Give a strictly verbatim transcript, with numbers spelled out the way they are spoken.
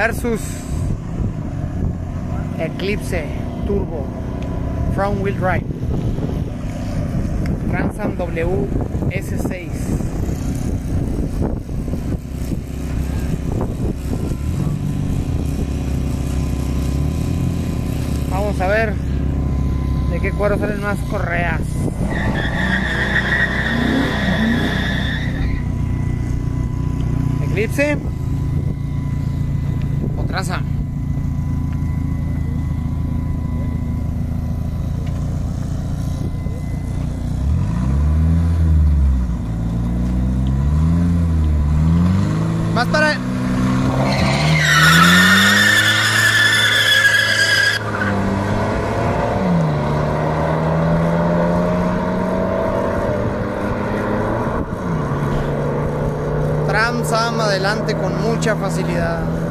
versus Eclipse Turbo Front Wheel Drive Trans Am W S seis. Vamos a ver de qué cuero salen más correas. Eclipse o Trans Am. Más para... Trans Am adelante con mucha facilidad.